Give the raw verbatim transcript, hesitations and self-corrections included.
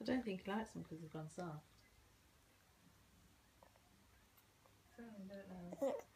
I don't think he likes them because they've gone soft. Certainly don't know.